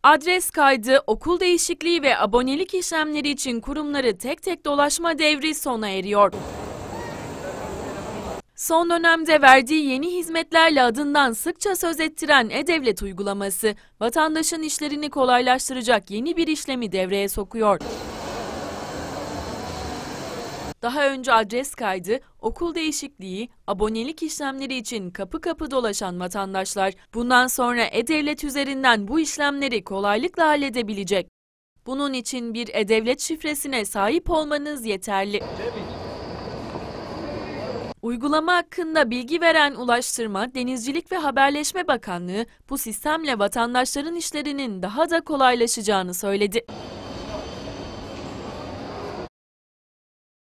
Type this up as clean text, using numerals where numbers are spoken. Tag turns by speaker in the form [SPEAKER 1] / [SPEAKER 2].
[SPEAKER 1] Adres kaydı, okul değişikliği ve abonelik işlemleri için kurumları tek tek dolaşma devri sona eriyor. Son dönemde verdiği yeni hizmetlerle adından sıkça söz ettiren E-Devlet uygulaması, vatandaşın işlerini kolaylaştıracak yeni bir işlemi devreye sokuyor. Daha önce adres kaydı, okul değişikliği, abonelik işlemleri için kapı kapı dolaşan vatandaşlar, bundan sonra E-Devlet üzerinden bu işlemleri kolaylıkla halledebilecek. Bunun için bir E-Devlet şifresine sahip olmanız yeterli. Uygulama hakkında bilgi veren Ulaştırma, Denizcilik ve Haberleşme Bakanlığı bu sistemle vatandaşların işlerinin daha da kolaylaşacağını söyledi.